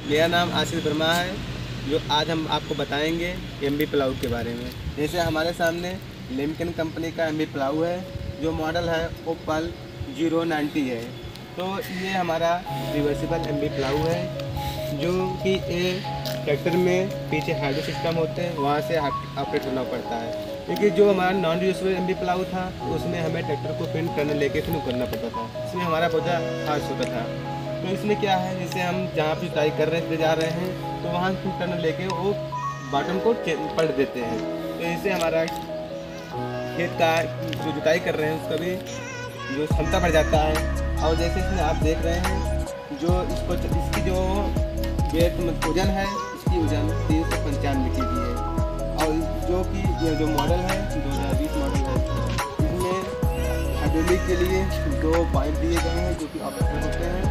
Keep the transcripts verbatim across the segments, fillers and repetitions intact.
मेरा नाम आशीष वर्मा है। जो आज हम आपको बताएंगे एम बी प्लाऊ के बारे में। जैसे हमारे सामने लिमकन कंपनी का एम बी प्लाऊ है, जो मॉडल है ओपल जीरो नाइन्टी है। तो ये हमारा रिवर्सिबल एम बी प्लाऊ है, जो कि ये ट्रैक्टर में पीछे हाइड्रो सिस्टम होते हैं, वहाँ से ऑपरेट होना पड़ता है। क्योंकि जो हमारा non reversible M B plough था, उसमें हमें ट्रैक्टर को फिर टर्न लेके फिर करना पड़ता था। इसमें हमारा बोझा खास होता था। तो इसमें क्या है, जैसे हम जहाँ पे जुताई कर रहे हैं जा रहे हैं, तो वहाँ फिर टर्न लेके वो बॉटम को पलट देते हैं। तो इससे हमारा खेत का जो जुताई कर रहे हैं उसका भी जो क्षमता बढ़ जाता है। और जैसे इसमें आप देख रहे हैं, जो इसको इसकी जो वेट वजन है, इसकी वजन तीन सौ पंचानवे के जी है। और जो कि ये जो मॉडल है दो हज़ार बीस मॉडल है, इसमें हाइड्रोलिक के लिए दो पाइप दिए गए हैं जो कि ऑपरेटर होते हैं।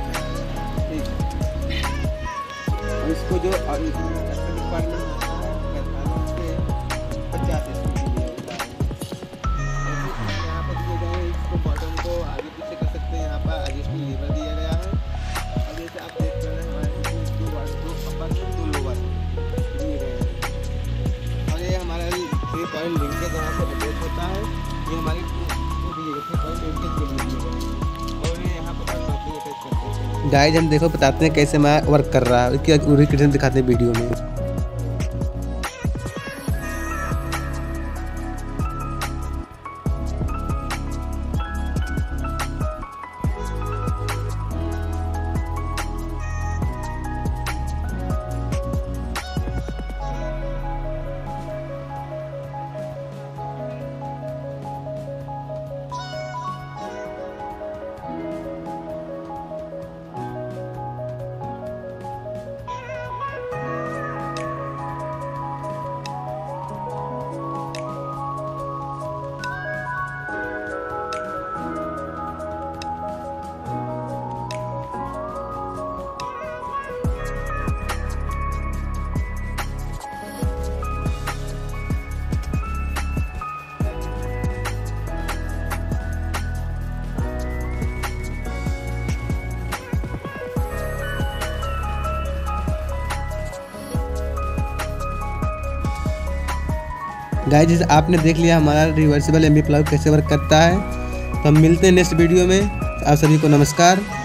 और इसको जो डिपार्टमेंट पचास एस पी दिया होता है। यहाँ पर दिए गए हैं, इसको बॉटम को आगे पीछे कर सकते हैं। यहाँ पर एडजस्टिंग लीवर दिया गया है। और जैसे आप देख रहे हैं, हमारे दो बार दो अपर दो लोअर दिए गए हैं। और ये हमारा थ्री पॉइंट लिंकेज यहाँ से अटैच होता है। ये हमारी थ्री पॉइंट लिंकेज के लिए दिए गए हैं। और ये यहाँ पर अटैच करते हैं। गाइस हम देखो बताते हैं कैसे मैं वर्क कर रहा है, उसकी दिखाते हैं वीडियो में। गाइस आपने देख लिया हमारा रिवर्सिबल एम बी प्लाऊ कैसे वर्क करता है। तो हम मिलते हैं नेक्स्ट वीडियो में। आप सभी को नमस्कार।